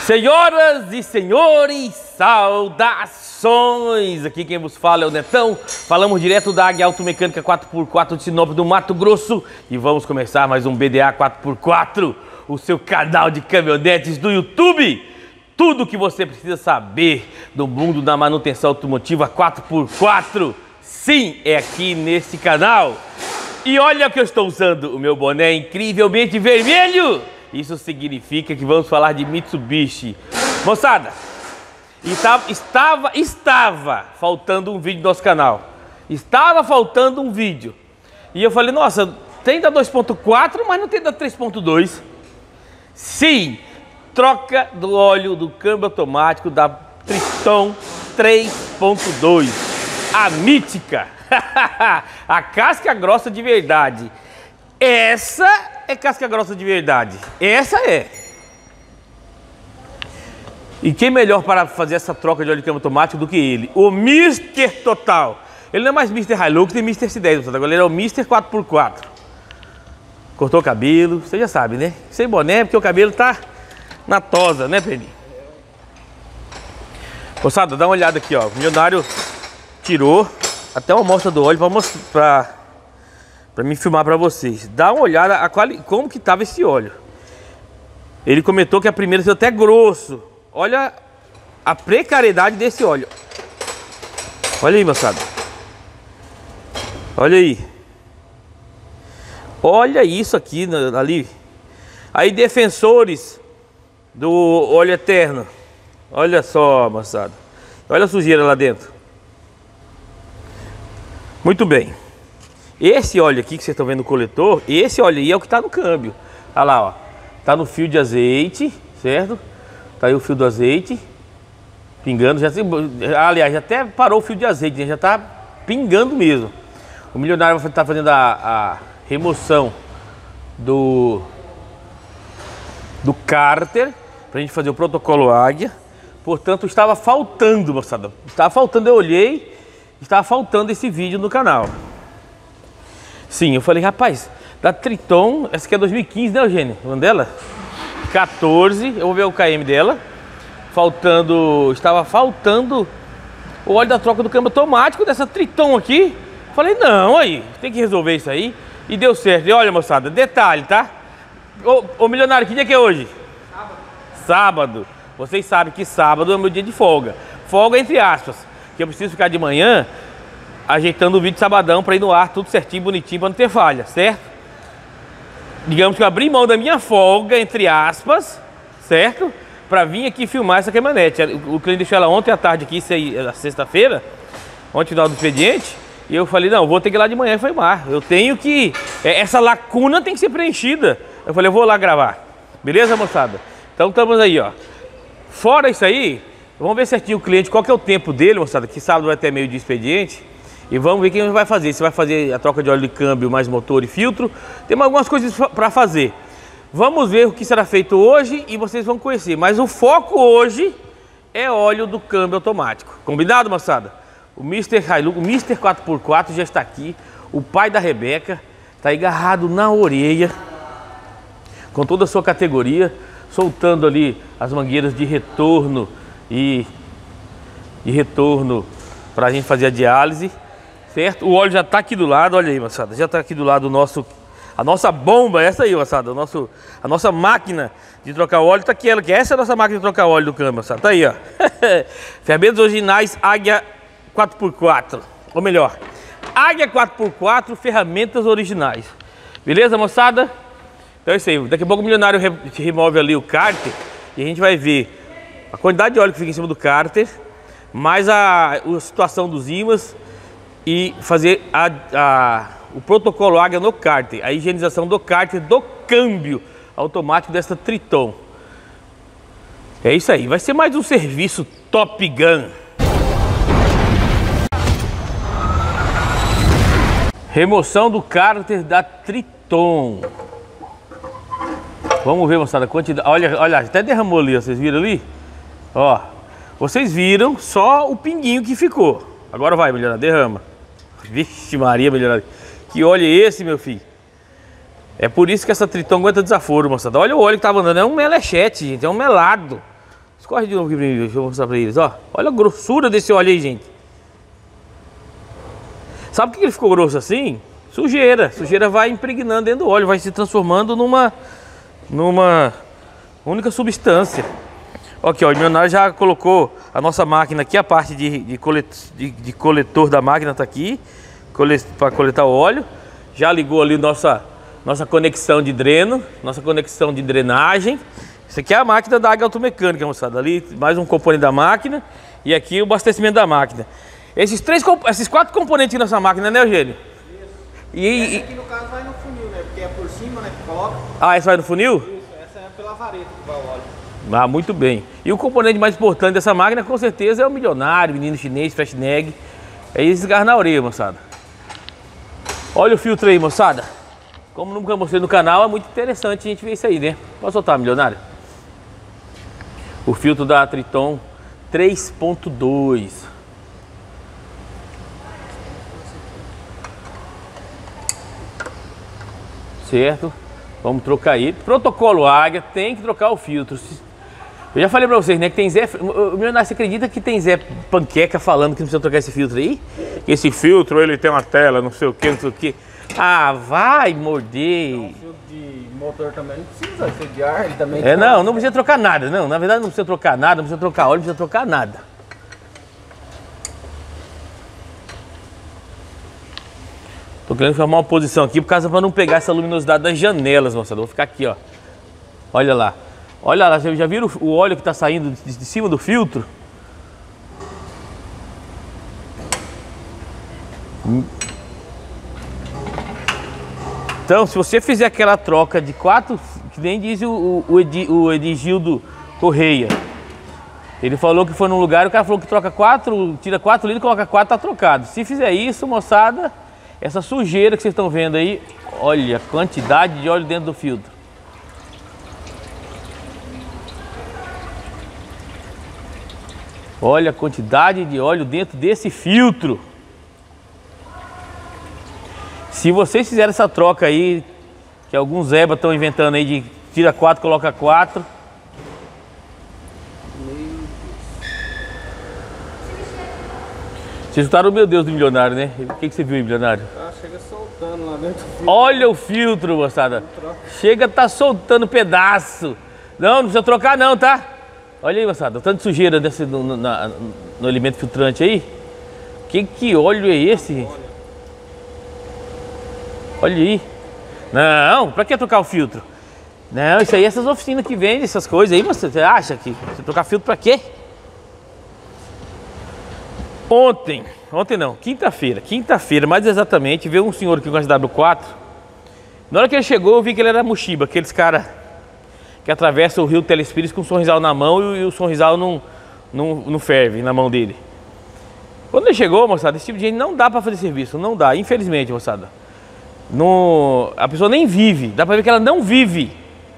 Senhoras e senhores, saudações! Aqui quem vos fala é o Netão. Falamos direto da Águia Automecânica 4x4 de Sinop do Mato Grosso. E vamos começar mais um BDA 4x4, o seu canal de caminhonetes do YouTube. Tudo o que você precisa saber do mundo da manutenção automotiva 4x4, sim, é aqui nesse canal. E olha que eu estou usando o meu boné incrivelmente vermelho. Isso significa que vamos falar de Mitsubishi. Moçada, estava faltando um vídeo no nosso canal. Estava faltando um vídeo. E eu falei, nossa, tem da 2.4, mas não tem da 3.2. Sim, troca do óleo do câmbio automático da Triton 3.2. A mítica. A casca grossa de verdade. Essa é casca grossa de verdade. Essa é. E quem melhor para fazer essa troca de óleo de câmbio automático do que ele? O Mr. Total. Ele não é mais Mr. Hilux nem Mr. C10, agora ele é o Mr. 4x4. Cortou o cabelo, você já sabe, né? Sem boné, porque o cabelo tá na tosa, né, Pedrinho? Moçada, dá uma olhada aqui, ó. O milionário tirou até uma amostra do óleo para me filmar para vocês. Dá uma olhada como que tava esse óleo. Ele comentou que a primeira saiu até grosso. Olha a precariedade desse óleo. Olha aí, moçada. Olha aí. Olha isso aqui, ali. Aí, defensores do óleo eterno. Olha só, moçada. Olha a sujeira lá dentro. Muito bem. Esse óleo aqui que vocês estão vendo no coletor, esse óleo aí é o que está no câmbio. Olha lá, ó. Tá no fio de azeite, certo? Tá aí o fio do azeite pingando. Aliás, já até parou o fio de azeite, né? Já tá pingando mesmo. O milionário vai estar fazendo a remoção do cárter pra gente fazer o protocolo Águia. Portanto, estava faltando, moçada. Estava faltando, eu olhei, estava faltando esse vídeo no canal. Sim, eu falei, rapaz, da Triton, essa aqui é 2015, né, Eugênio? O nome dela? 14, eu vou ver o KM dela. Estava faltando o óleo da troca do câmbio automático dessa Triton aqui. Falei, não, aí, tem que resolver isso aí. E deu certo. E olha, moçada, detalhe, tá? Ô milionário, que dia que é hoje? Sábado. Sábado. Vocês sabem que sábado é meu dia de folga. Folga entre aspas, que eu preciso ficar de manhã ajeitando o vídeo de sabadão para ir no ar tudo certinho, bonitinho, para não ter falha, certo? Digamos que eu abri mão da minha folga, entre aspas, certo? Para vir aqui filmar essa caminhonete. O cliente deixou ela ontem à tarde aqui, sexta-feira, ontem final do expediente, e eu falei, não, vou ter que ir lá de manhã filmar. Eu tenho que... essa lacuna tem que ser preenchida. Eu falei, eu vou lá gravar. Beleza, moçada? Então estamos aí, ó. Fora isso aí, vamos ver certinho o cliente, qual que é o tempo dele, moçada, que sábado vai ter meio de expediente. E vamos ver o que ele vai fazer. Se vai fazer a troca de óleo de câmbio, mais motor e filtro. Tem algumas coisas para fazer. Vamos ver o que será feito hoje e vocês vão conhecer. Mas o foco hoje é óleo do câmbio automático. Combinado, moçada? O Mr. Hilux, o Mr. 4x4 já está aqui. O pai da Rebeca está agarrado na orelha, com toda a sua categoria, soltando ali as mangueiras de retorno e retorno para a gente fazer a diálise. Certo? O óleo já está aqui do lado, olha aí, moçada, já está aqui do lado a nossa bomba, essa aí, moçada, a nossa máquina de trocar óleo está aqui, essa é a nossa máquina de trocar óleo do câmbio, moçada, tá aí, ó. Ferramentas originais Águia 4x4, ou melhor, Águia 4x4, ferramentas originais. Beleza, moçada? Então é isso aí, daqui a pouco o milionário remove ali o cárter e a gente vai ver a quantidade de óleo que fica em cima do cárter, mais a situação dos ímãs, e fazer o protocolo Águia no cárter, a higienização do cárter do câmbio automático desta Triton. É isso aí, vai ser mais um serviço Top Gun. Remoção do cárter da Triton. Vamos ver, moçada, a quantidade. Olha, até derramou ali, ó, vocês viram ali? Ó, vocês viram só o pinguinho que ficou. Agora vai, milionário, derrama. Vixe Maria, milionário. Que óleo é esse, meu filho? É por isso que essa Triton aguenta desaforo, moçada. Olha o óleo que tava andando. É um melechete, gente. É um melado. Escorre de novo aqui pra mim, deixa eu mostrar pra eles, ó. Olha a grossura desse óleo aí, gente. Sabe por que ele ficou grosso assim? Sujeira. Sujeira vai impregnando dentro do óleo, vai se transformando numa única substância. Aqui, ó, o milionário já colocou a nossa máquina aqui, a parte de coletor da máquina tá aqui, para coletar o óleo. Já ligou ali nossa conexão de dreno, nossa conexão de drenagem. Isso aqui é a máquina da Águia Automecânica, moçada. Ali mais um componente da máquina e aqui o abastecimento da máquina. Esses 4 componentes nessa máquina, né, Eugênio? Essa aqui no caso vai no funil, né? Porque é por cima, né, que coloca. Ah, essa vai no funil? Isso, essa é pela vareta que vai o óleo. Ah, muito bem. E o componente mais importante dessa máquina, com certeza, é o milionário, menino chinês, fastnag. É esgarrar na orelha, moçada. Olha o filtro aí, moçada. Como nunca mostrei no canal, é muito interessante a gente ver isso aí, né? Pode soltar, milionário. O filtro da Triton 3.2. Certo? Vamos trocar ele. Protocolo Águia, tem que trocar o filtro. Eu já falei pra vocês, né, que tem Zé... Milionário, você acredita que tem Zé Panqueca falando que não precisa trocar esse filtro aí? Esse filtro, ele tem uma tela, não sei o que, não sei o que. Ah, vai morder. O filtro de motor também não precisa, esse de ar, ele também... Não precisa trocar nada, não. Na verdade não precisa trocar nada, não precisa trocar óleo, não precisa trocar nada. Tô querendo formar uma posição aqui por causa para não pegar essa luminosidade das janelas, moçada. Vou ficar aqui, ó. Olha lá. Olha lá, já viram o óleo que está saindo de cima do filtro? Então, se você fizer aquela troca de 4, que nem diz o Edgildo Correia, ele falou que foi num lugar, o cara falou que troca 4, tira 4 litros, coloca 4, tá trocado. Se fizer isso, moçada, essa sujeira que vocês estão vendo aí, olha a quantidade de óleo dentro do filtro. Olha a quantidade de óleo dentro desse filtro. Se vocês fizerem essa troca aí, que alguns Zeba estão inventando aí de tira 4, coloca 4. Vocês escutaram o meu Deus do milionário, né? O que você viu aí, milionário? Ah, chega soltando lá dentro do filtro. Olha o filtro, moçada. Chega, tá soltando pedaço. Não precisa trocar não, tá? Olha aí, moçada, o tanto de sujeira no alimento filtrante aí. Que óleo é esse, gente? Olha aí. Não, pra que trocar o filtro? Não, isso aí é essas oficinas que vendem essas coisas aí, mas você acha que você trocar filtro pra quê? Ontem não, quinta-feira, mais exatamente, veio um senhor aqui com a SW4. Na hora que ele chegou, eu vi que ele era Mushiba, aqueles caras que atravessam o rio Telespires com o sorrisal na mão e o sorrisal não ferve na mão dele. Quando ele chegou, moçada, esse tipo de gente não dá pra fazer serviço, não dá, infelizmente, moçada. A pessoa nem vive, dá pra ver que ela não vive.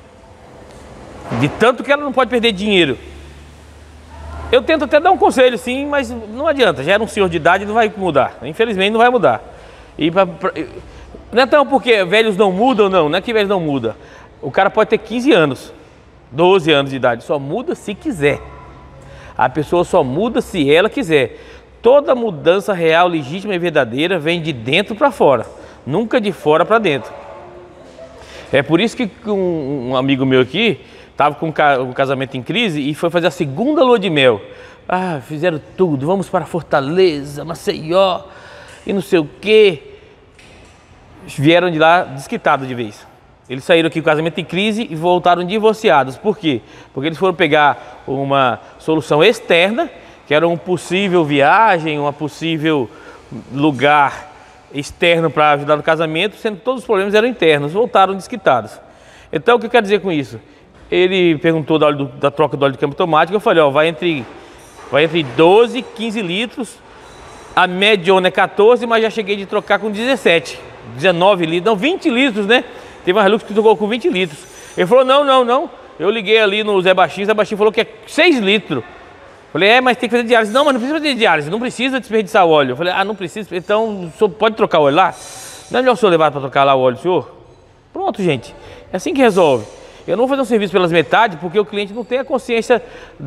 De tanto que ela não pode perder dinheiro. Eu tento até dar um conselho sim, mas não adianta, já era um senhor de idade e não vai mudar. Infelizmente não vai mudar. Não é tão porque velhos não mudam, não é que velhos não mudam. O cara pode ter 15 anos, 12 anos de idade, só muda se quiser. A pessoa só muda se ela quiser. Toda mudança real, legítima e verdadeira vem de dentro para fora, nunca de fora para dentro. É por isso que um amigo meu aqui estava com um casamento em crise e foi fazer a segunda lua de mel. Ah, fizeram tudo, vamos para Fortaleza, Maceió e não sei o quê. Vieram de lá desquitados de vez. Eles saíram aqui com o casamento em crise e voltaram divorciados. Por quê? Porque eles foram pegar uma solução externa, que era uma possível viagem, um possível lugar externo para ajudar no casamento, sendo que todos os problemas eram internos, voltaram desquitados. Então, o que eu quero dizer com isso? Ele perguntou da troca do óleo de câmbio automático, eu falei, ó, vai entre 12 e 15 litros, a médiona é 14, mas já cheguei de trocar com 17, 19 litros, não, 20 litros, né? Teve uma Hilux que trocou com 20 litros. Ele falou, não, eu liguei ali no Zé Baixinho falou que é 6 litros. Falei, mas tem que fazer diálise. Não, mas não precisa fazer diálise, não precisa desperdiçar o óleo. Eu falei, não precisa, então o senhor pode trocar o óleo lá? Não é melhor o senhor levar para trocar lá o óleo, senhor? Pronto, gente, é assim que resolve. Eu não vou fazer um serviço pelas metades porque o cliente não tem a consciência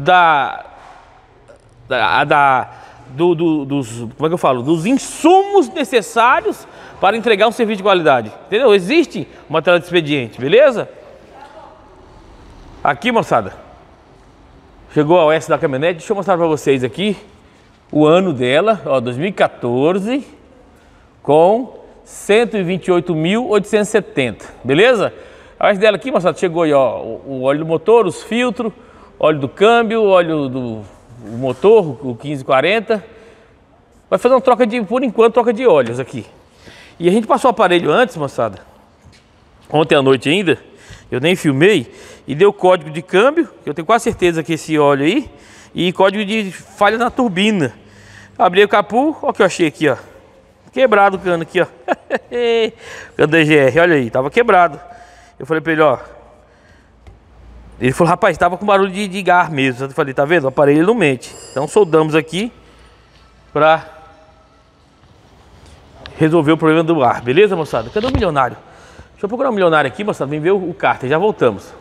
dos, como é que eu falo? Dos insumos necessários para entregar um serviço de qualidade. Entendeu? Existe uma tela de expediente, beleza? Aqui, moçada, chegou a OS da caminhonete. Deixa eu mostrar para vocês aqui o ano dela, ó, 2014, com 128.870, beleza? A OS dela aqui, moçada, chegou aí, ó, o óleo do motor, os filtros, óleo do câmbio, óleo do motor, o 1540. Vai fazer uma troca de, por enquanto, troca de óleos aqui. E a gente passou o aparelho antes, moçada, ontem à noite ainda, eu nem filmei, e deu código de câmbio, que eu tenho quase certeza que esse óleo aí, e código de falha na turbina. Abri o capu, ó o que eu achei aqui, ó. Quebrado o cano aqui, ó. Cano da EGR, olha aí, tava quebrado. Eu falei pra ele, ó. Ele falou, rapaz, tava com barulho de gar mesmo. Eu falei, tá vendo? O aparelho não mente. Então soldamos aqui pra resolver o problema do ar. Beleza, moçada? Cadê o milionário? Deixa eu procurar um milionário aqui, moçada. Vem ver o cárter, já voltamos.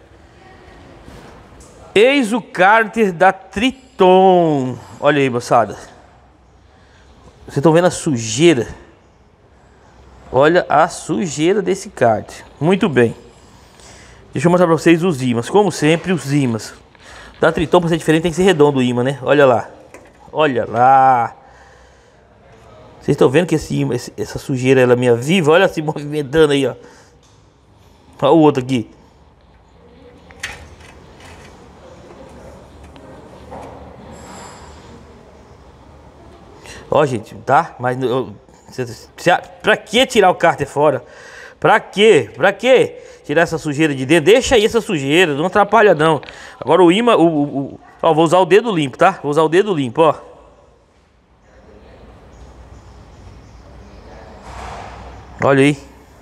Eis o cárter da Triton. Olha aí, moçada. Vocês estão vendo a sujeira? Olha a sujeira desse cárter. Muito bem. Deixa eu mostrar para vocês os ímãs. Como sempre, os ímãs. Da Triton, para ser diferente, tem que ser redondo o ímã, né? Olha lá. Olha lá. Vocês estão vendo que essa sujeira ela é minha viva? Olha se movimentando aí, ó. Olha o outro aqui. Ó, gente, tá? Mas pra que tirar o cárter fora? Pra quê? Pra que tirar essa sujeira de dentro? Deixa aí essa sujeira, não atrapalha não. Agora o ímã, ó, vou usar o dedo limpo, tá? Vou usar o dedo limpo, ó. Olha aí.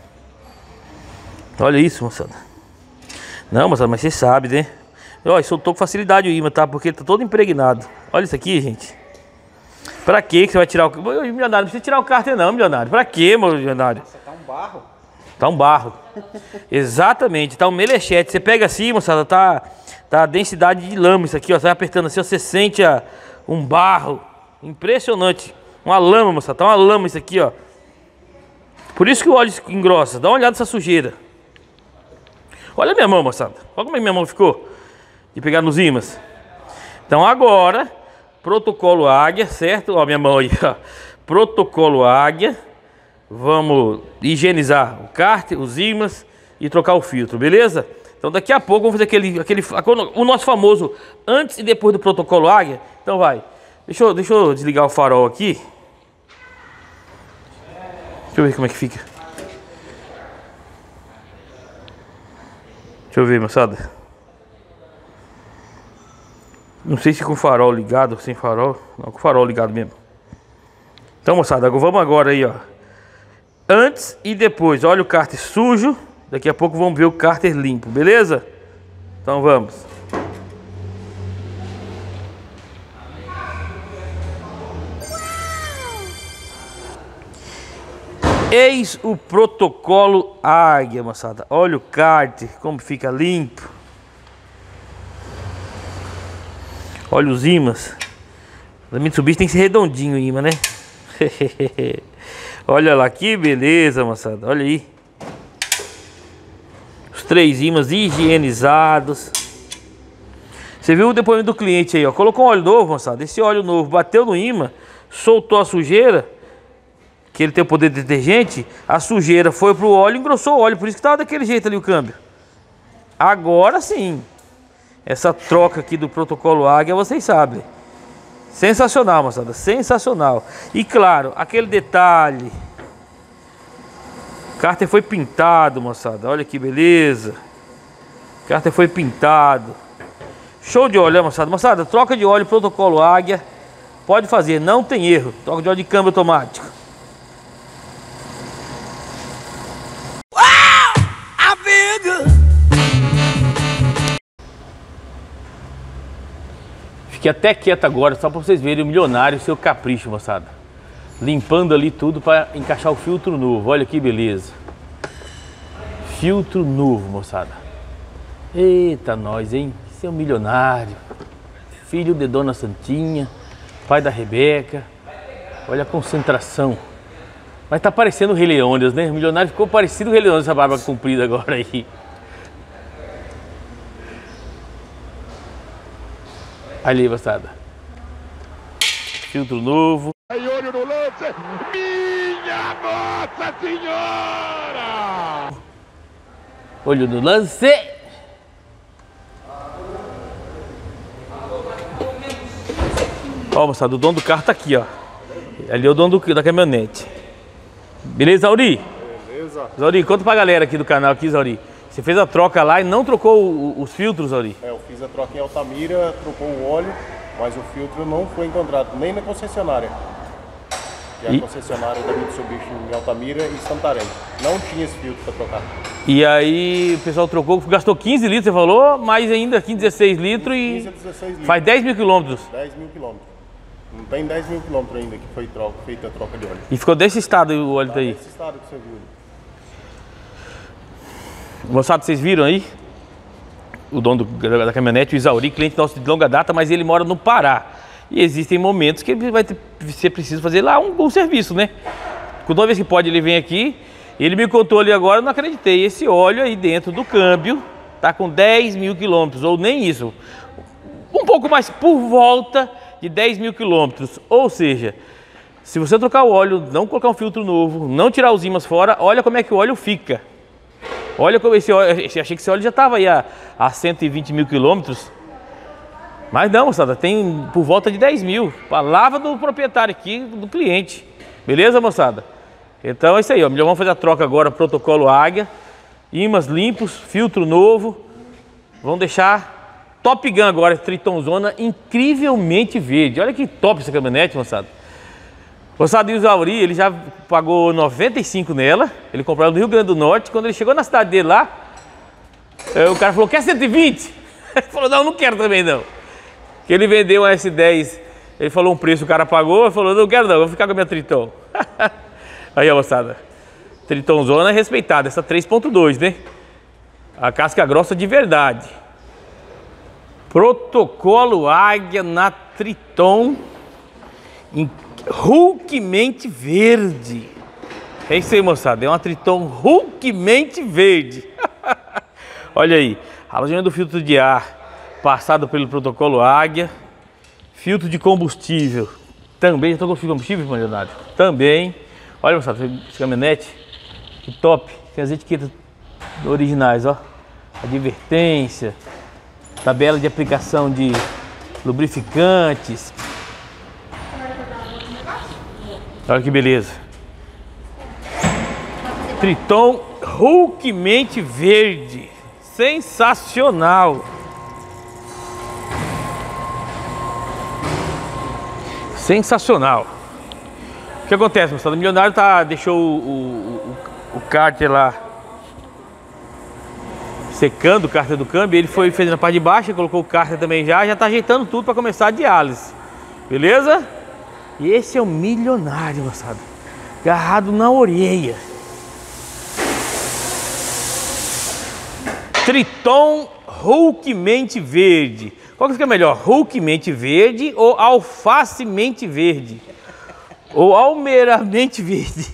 Olha isso, moçada. Não, moçada, mas você sabe, né? Ó, soltou com facilidade o ímã, tá? Porque ele tá todo impregnado. Olha isso aqui, gente. Pra que você vai tirar o... Milionário, não precisa tirar o cárter não, milionário. Pra que, milionário? Nossa, tá um barro. Tá um barro. Exatamente, tá um melechete. Você pega assim, moçada, tá a densidade de lama isso aqui, ó. Você vai apertando assim, ó, você sente um barro. Impressionante. Uma lama, moçada, tá uma lama isso aqui, ó. Por isso que o óleo engrossa. Dá uma olhada nessa sujeira. Olha a minha mão, moçada. Olha como é que minha mão ficou de pegar nos ímãs. Então agora... Protocolo Águia, certo? Ó, minha mão aí, ó. Protocolo Águia. Vamos higienizar o cárter, os ímãs e trocar o filtro, beleza? Então daqui a pouco vamos fazer o nosso famoso antes e depois do protocolo Águia. Então vai. Deixa eu desligar o farol aqui. Deixa eu ver como é que fica. Deixa eu ver, moçada. Não sei se com o farol ligado ou sem farol. Não, com o farol ligado mesmo. Então, moçada, vamos agora aí, ó. Antes e depois. Olha o cárter sujo. Daqui a pouco vamos ver o cárter limpo, beleza? Então vamos. Eis o protocolo Águia, moçada. Olha o cárter, como fica limpo. Olha os ímãs. Da Mitsubishi tem que ser redondinho o ímã, né? Olha lá, que beleza, moçada. Olha aí. Os 3 ímãs higienizados. Você viu o depoimento do cliente aí, ó. Colocou um óleo novo, moçada. Esse óleo novo bateu no ímã, soltou a sujeira, que ele tem o poder de detergente. A sujeira foi pro óleo e engrossou o óleo. Por isso que tava daquele jeito ali o câmbio. Agora sim. Essa troca aqui do protocolo Águia, vocês sabem. Sensacional, moçada. Sensacional. E claro, aquele detalhe. O cárter foi pintado, moçada. Olha que beleza. O cárter foi pintado. Show de óleo, moçada. Moçada, troca de óleo, protocolo Águia. Pode fazer, não tem erro. Troca de óleo de câmbio automático. Fiquei até quieto agora, só para vocês verem o milionário, o seu capricho, moçada. Limpando ali tudo para encaixar o filtro novo. Olha que beleza. Filtro novo, moçada. Eita nós, hein? Seu milionário. Filho de Dona Santinha, pai da Rebeca. Olha a concentração. Mas tá parecendo o Rei Leônidas, né? O milionário ficou parecido o Rei Leônidas, essa barba comprida agora aí. Ali, moçada. Filtro novo. Aí, olho no lance. Minha Nossa Senhora! Olho no lance. Ó, moçada, o dono do carro tá aqui, ó. Ali é o dono da caminhonete. Beleza, Zauri? Beleza. Zauri, conta pra galera aqui do canal, aqui, Zauri. Você fez a troca lá e não trocou os filtros, Zauri? Eu fiz a troca em Altamira, trocou o óleo, mas o filtro não foi encontrado nem na concessionária. Que é a concessionária da Mitsubishi em Altamira e Santarém. Não tinha esse filtro para trocar. E aí o pessoal trocou, gastou 15 litros, você falou, mas ainda aqui 16 litros 15 e a 16 litros. faz 10 mil quilômetros. 10 mil quilômetros. Não tem 10 mil quilômetros ainda que foi feita a troca de óleo. E ficou desse estado o óleo tá aí. Esse estado que você viu. Moçada, vocês viram aí? O dono da caminhonete, o Isauri, cliente nosso de longa data, mas ele mora no Pará. E existem momentos que ele vai ser preciso fazer lá um serviço, né? Toda vez que pode ele vem aqui. Ele me contou ali agora, eu não acreditei. Esse óleo aí dentro do câmbio tá com 10 mil quilômetros, ou nem isso. Um pouco mais por volta de 10 mil quilômetros. Ou seja, se você trocar o óleo, não colocar um filtro novo, não tirar os ímãs fora, olha como é que o óleo fica. Olha como esse óleo, achei que esse óleo já estava aí a 120 mil quilômetros. Mas não, moçada, tem por volta de 10 mil. Palavra do proprietário aqui, do cliente. Beleza, moçada? Então é isso aí, ó. Vamos fazer a troca agora, protocolo Águia. Ímãs limpos, filtro novo. Vamos deixar Top Gun agora, Tritonzona, incrivelmente verde. Olha que top essa caminhonete, moçada. Moçada, e o Zauri, ele já pagou 95 nela. Ele comprou ela do Rio Grande do Norte. Quando ele chegou na cidade dele lá, o cara falou, quer 120? Ele falou, não quero também não. Que ele vendeu uma S10, ele falou um preço, o cara pagou, ele falou, não quero não, vou ficar com a minha Triton. Aí, ó, moçada, Tritonzona é respeitada, essa 3.2, né? A casca grossa de verdade. Protocolo Águia na Triton, em Hulkmente verde. É isso aí, moçada, é uma Triton Hulkmente verde. Olha aí, alojamento do filtro de ar passado pelo protocolo Águia. Filtro de combustível também. Já trocou o combustível, milionário? Também. Olha, moçada, esse caminhonete, que top. Tem as etiquetas originais, ó. Advertência, tabela de aplicação de lubrificantes. Olha que beleza. Triton Hulkmente verde. Sensacional. Sensacional. O que acontece, moçada? O milionário deixou o cárter lá secando, o cárter do câmbio. Ele foi fazendo a parte de baixo, colocou o cárter também já tá ajeitando tudo para começar a diálise. Beleza? E esse é o milionário, moçada. Agarrado na orelha. Triton Hulkmente verde. Qual que fica melhor? Hulkmente verde ou alfacemente verde? Ou almeiramente verde?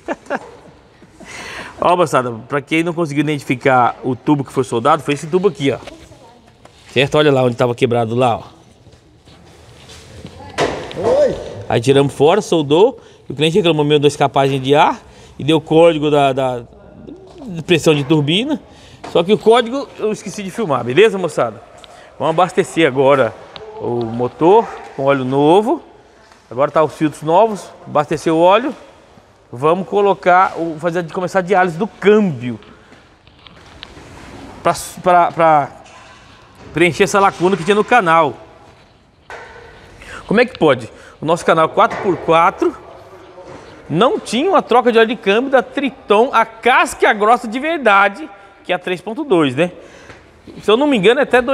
Ó, moçada, pra quem não conseguiu identificar o tubo que foi soldado, foi esse tubo aqui, ó. Certo? Olha lá onde estava quebrado lá, ó. Oi! Aí tiramos fora, soldou. O cliente reclamou meu da escapagem de ar e deu o código da pressão de turbina. Só que o código eu esqueci de filmar, beleza, moçada? Vamos abastecer agora o motor com óleo novo. Agora tá os filtros novos, abastecer o óleo. Vamos colocar, começar a diálise do câmbio. Para preencher essa lacuna que tinha no canal. Como é que pode? O nosso canal 4x4 não tinha uma troca de óleo de câmbio da Triton, a casca grossa de verdade, que é a 3.2, né? Se eu não me engano, é até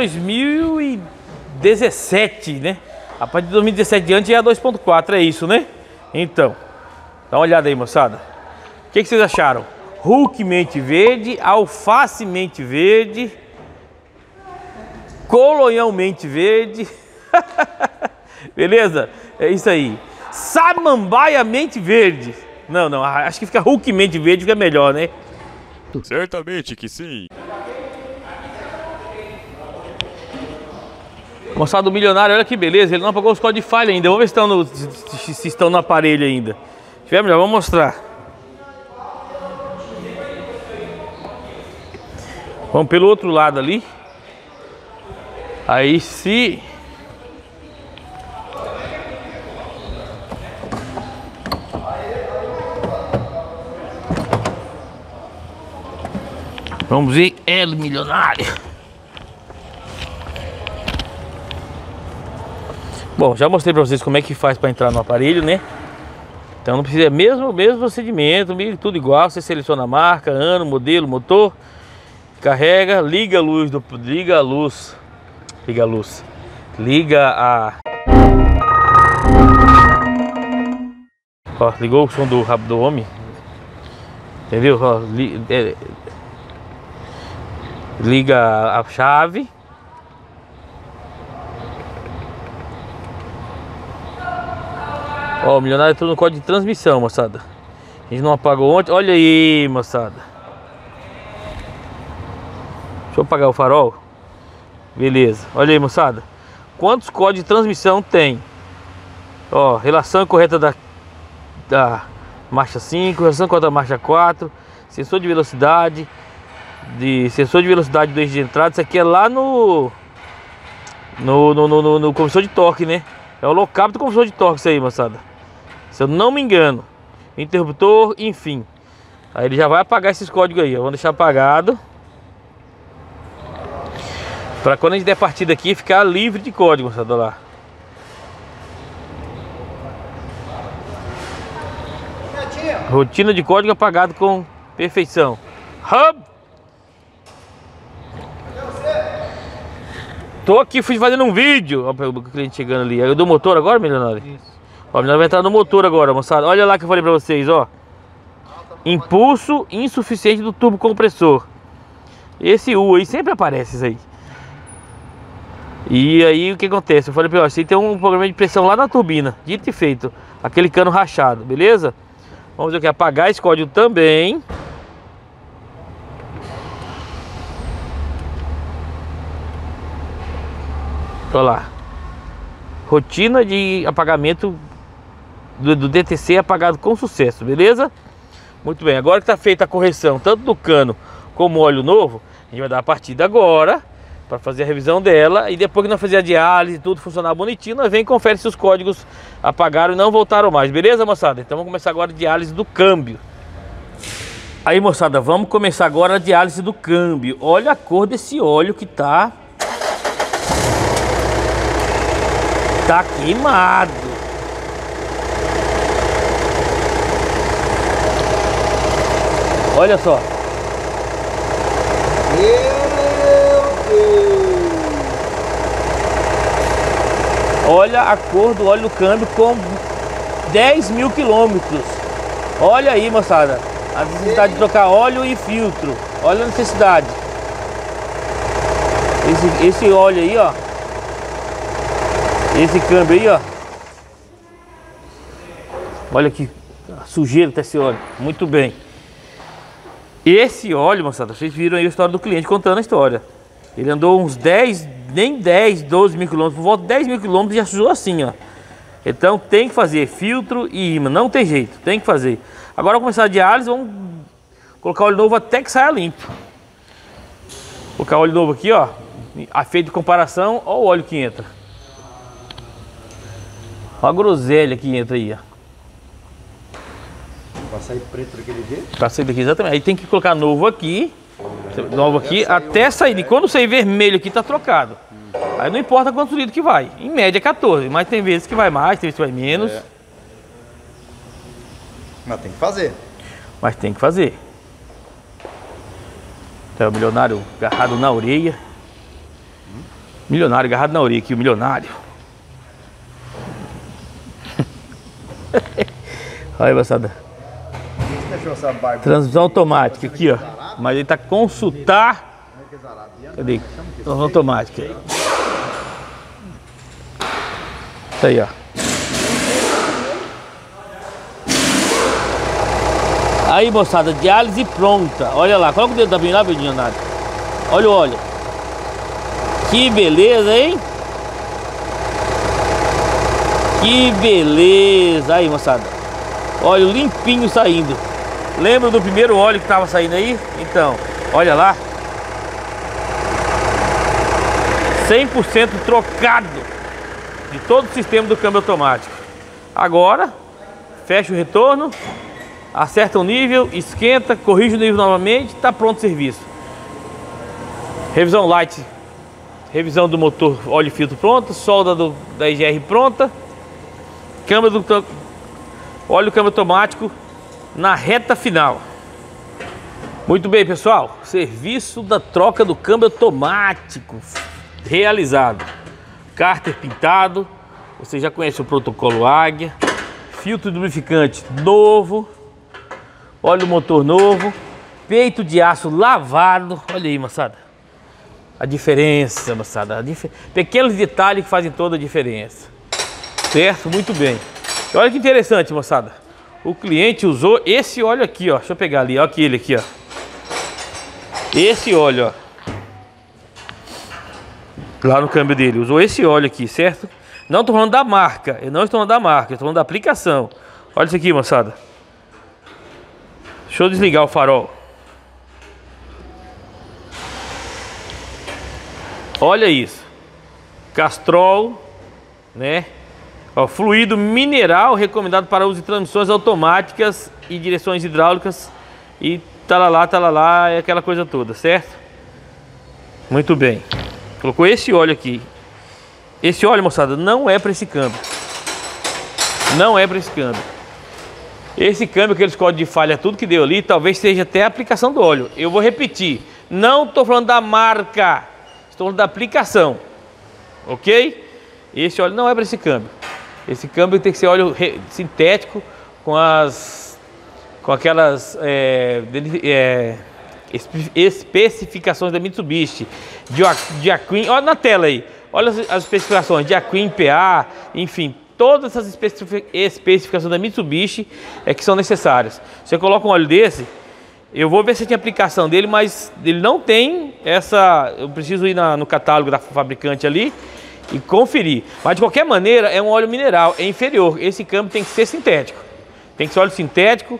2017, né? A partir de 2017 diante é a 2.4, é isso, né? Então, dá uma olhada aí, moçada. O que vocês acharam? Hulkmente verde, alfacemente verde. colonialmente verde. Beleza? É isso aí. Samambaiamente verde. Não, acho que fica Hulkmente verde, fica melhor, né? Certamente que sim. Moçada do milionário, olha que beleza, ele não apagou os códigos de falha ainda. Vamos ver se estão no aparelho ainda. Se tiver melhor, vamos mostrar. Vamos pelo outro lado ali. Aí se... Vamos ver ele, milionário. Bom, já mostrei pra vocês como é que faz para entrar no aparelho, né? Então não precisa, mesmo procedimento, tudo igual. Você seleciona a marca, ano, modelo, motor, carrega, liga a luz, liga a... Ó, ligou o som do rabo do homem, entendeu? Ó, liga a chave. Ó, o milionário entrou no código de transmissão, moçada. A gente não apagou ontem. Olha aí, moçada. Deixa eu apagar o farol. Beleza. Olha aí, moçada. Quantos códigos de transmissão tem? Ó, relação correta da marcha 5, relação correta da marcha 4, sensor de velocidade, do eixo de entrada. Isso aqui é lá no compressor de torque, né? É o local do compressor de torque isso aí, moçada. Se eu não me engano. Interruptor, enfim. Aí ele já vai apagar esses códigos aí. Vamos deixar apagado. Para quando a gente der partida aqui, ficar livre de código, moçada, lá. Rotina de código apagado com perfeição. Hub! Tô aqui, fui fazendo um vídeo. Olha o cliente chegando ali. É do motor agora, milionário? Isso. Ó, o milionário vai entrar no motor agora, moçada. Olha lá que eu falei pra vocês, ó. Impulso insuficiente do turbo compressor. Esse U aí sempre aparece isso aí. E aí o que acontece? Eu falei pra você, tem um programa de pressão lá na turbina. Dito e feito. Aquele cano rachado, beleza? Vamos ver aqui, apagar esse código também. Olha lá. Rotina de apagamento do DTC apagado com sucesso, beleza? Muito bem, agora que está feita a correção tanto do cano como óleo novo, a gente vai dar a partida agora para fazer a revisão dela. E depois que nós fazer a diálise e tudo funcionar bonitinho, nós vem e confere se os códigos apagaram e não voltaram mais, beleza, moçada? Então vamos começar agora a diálise do câmbio. Aí, moçada, vamos começar agora a diálise do câmbio. Olha a cor desse óleo que tá queimado. Olha só. Olha a cor do óleo do câmbio com 10 mil quilômetros. Olha aí, moçada, a necessidade de trocar óleo e filtro. Olha a necessidade. Esse óleo aí, ó. Esse câmbio aí, ó. Olha que sujeira tá esse óleo. Muito bem. Esse óleo, moçada, vocês viram aí a história do cliente contando a história. Ele andou uns 10, nem 10, 12 mil quilômetros, por volta de 10 mil quilômetros e já sujou assim, ó. Então tem que fazer filtro e imã, não tem jeito, tem que fazer. Agora vamos começar a diálise, vamos colocar óleo novo até que saia limpo. Vou colocar óleo novo aqui, ó. A feito de comparação, ó o óleo que entra. Olha a groselha que entra aí, ó. Vai sair preto daquele jeito? Pra sair daqui, exatamente. Aí tem que colocar novo aqui, até sair. E quando sair vermelho aqui, tá trocado. Aí não importa quantos litros que vai. Em média 14, mas tem vezes que vai mais, tem vezes que vai menos. É. Mas tem que fazer. Mas tem que fazer. É o milionário agarrado na orelha. Milionário agarrado na orelha aqui, o milionário. Olha aí, moçada. Você achou essa barba? Transmissão automática aqui, ó. Mas ele tá consultar Cadê? Automática. Isso aí, ó. Aí, moçada, diálise pronta. Olha lá, coloca o dedo da lá, Bernardo. Olha o óleo. Que beleza, hein? Que beleza. Aí, moçada. Óleo limpinho saindo. Lembra do primeiro óleo que tava saindo aí? Então, olha lá. 100% trocado de todo o sistema do câmbio automático. Agora, fecha o retorno, acerta o nível, esquenta, corrige o nível novamente, está pronto o serviço. Revisão light, revisão do motor, óleo e filtro pronto, solda da EGR pronta, óleo câmbio automático na reta final. Muito bem, pessoal, serviço da troca do câmbio automático realizado. Cárter pintado, você já conhece o protocolo Águia, filtro lubrificante novo, óleo motor novo, peito de aço lavado. Olha aí, moçada, a diferença, moçada, pequenos detalhes que fazem toda a diferença, certo? Muito bem. E olha que interessante, moçada, o cliente usou esse óleo aqui, ó. Deixa eu pegar ali, ó, aquele aqui, ó. Esse óleo, ó, lá no câmbio dele, usou esse óleo aqui, certo? Não estou falando da marca, eu não estou falando da marca, estou falando da aplicação. Olha isso aqui, moçada. Deixa eu desligar o farol. Olha isso. Castrol, né? Ó, fluido mineral recomendado para uso de transmissões automáticas e direções hidráulicas e talalá, é aquela coisa toda, certo? Muito bem. Colocou esse óleo aqui. Esse óleo, moçada, não é para esse câmbio. Não é para esse câmbio. Esse câmbio, aqueles códigos de falha, tudo que deu ali, talvez seja até a aplicação do óleo. Eu vou repetir. Não estou falando da marca. Estou falando da aplicação. Ok? Esse óleo não é para esse câmbio. Esse câmbio tem que ser óleo sintético com aquelas especificações da Mitsubishi. Diaquim, olha na tela aí. Olha as especificações, Diaquim, PA, enfim, todas essas especificações da Mitsubishi que são necessárias. Você coloca um óleo desse, eu vou ver se tem aplicação dele, mas ele não tem essa. Eu preciso ir no catálogo da fabricante ali e conferir. Mas de qualquer maneira é um óleo mineral, é inferior. Esse câmbio tem que ser sintético. Tem que ser óleo sintético.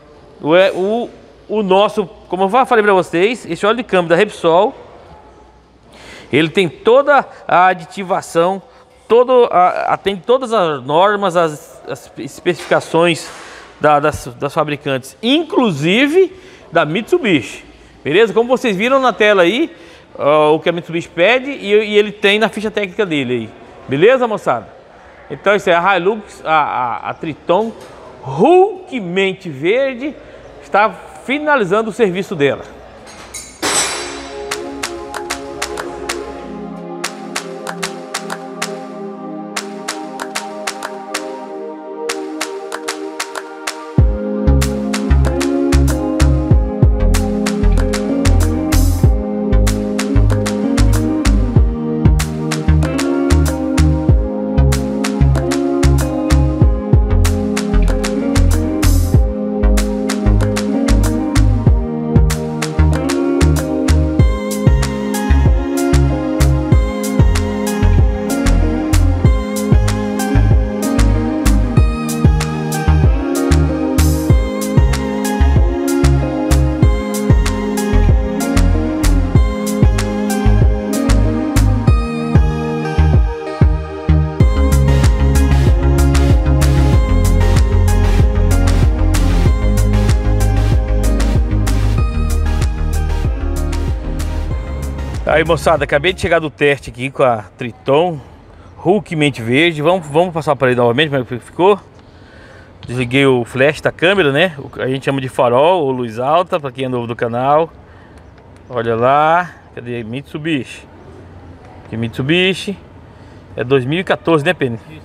O nosso, como eu falei para vocês, esse óleo de câmbio da Repsol, ele tem toda a aditivação, atende todas as normas, as especificações das fabricantes, inclusive da Mitsubishi, beleza? Como vocês viram na tela aí, o que a Mitsubishi pede e ele tem na ficha técnica dele aí, beleza, moçada? Então isso é a Hilux, a Triton Hulkmente Verde, está finalizando o serviço dela. Aí, moçada, acabei de chegar do teste aqui com a Triton Hulkmente Verde. Vamos passar o aparelho novamente, como é que ficou. Desliguei o flash da câmera, né? A gente chama de farol ou luz alta, para quem é novo do canal. Olha lá, cadê Mitsubishi? Aqui Mitsubishi. É 2014, né, Penny? Isso.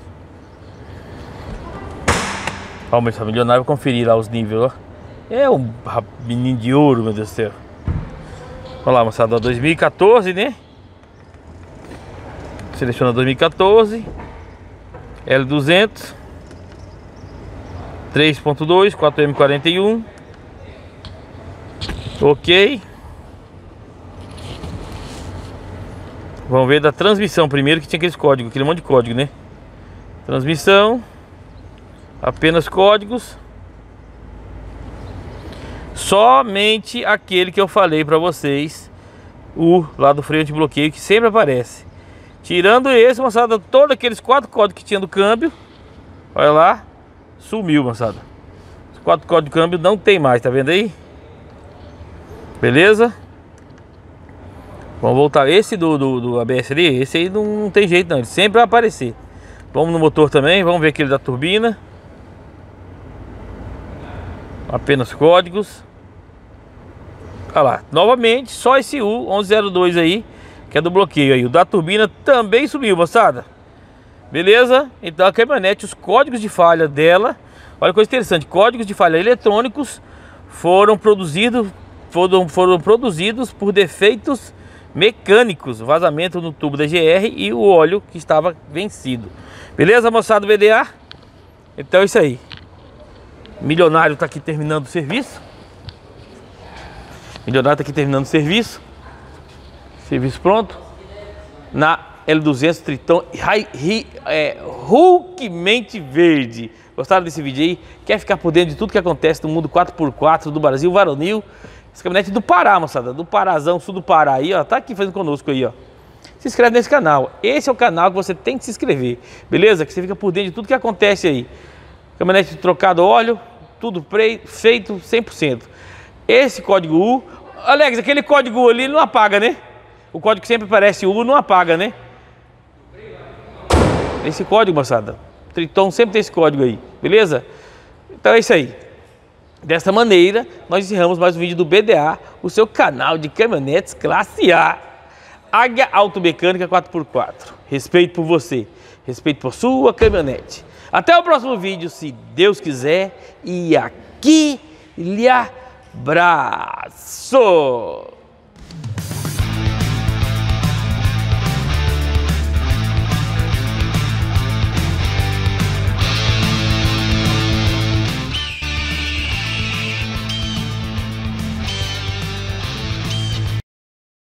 Ó, meu milionário, vou conferir lá os níveis, ó. É um menino de ouro, meu Deus do céu. Olha lá, moçada, 2014, né? Seleciona 2014. L200 3.2 4M41. Ok. Vamos ver da transmissão primeiro, que tinha aqueles códigos, aquele monte de código, né? Transmissão. Apenas códigos. Somente aquele que eu falei pra vocês, o lá do freio anti-bloqueio, que sempre aparece. Tirando esse, moçada, todos aqueles 4 códigos que tinha do câmbio, olha lá, sumiu, moçada. Os 4 códigos de câmbio não tem mais, tá vendo aí? Beleza? Vamos voltar. Esse do ABS ali, esse aí não tem jeito não, ele sempre vai aparecer. Vamos no motor também, vamos ver aquele da turbina. Apenas códigos. Olha lá, novamente, só esse U1102 aí, que é do bloqueio aí. O da turbina também subiu, moçada. Beleza? Então a caminhonete, os códigos de falha dela, olha que coisa interessante, códigos de falha eletrônicos foram produzidos por defeitos mecânicos, vazamento no tubo da GR e o óleo que estava vencido. Beleza, moçada do VDA? Então é isso aí. Milionário tá aqui terminando o serviço. Milionário tá aqui terminando o serviço. Serviço pronto. Na L200 Triton Hulkmente verde. Gostaram desse vídeo aí? Quer ficar por dentro de tudo que acontece no mundo 4x4 do Brasil varonil? Essa caminhonete do Pará, moçada. Do Parazão, sul do Pará aí, ó. Tá aqui fazendo conosco aí, ó. Se inscreve nesse canal. Esse é o canal que você tem que se inscrever. Beleza? Que você fica por dentro de tudo que acontece aí. Caminhonete trocado óleo. Tudo feito 100%. Esse código U, Alex, aquele código U ali não apaga, né? O código que sempre aparece U não apaga, né? Esse código, moçada. Triton sempre tem esse código aí, beleza? Então é isso aí. Dessa maneira, nós encerramos mais um vídeo do BDA, o seu canal de caminhonetes classe A. Águia Automecânica 4x4. Respeito por você, respeito por sua caminhonete. Até o próximo vídeo, se Deus quiser. E aqui lhe abraço!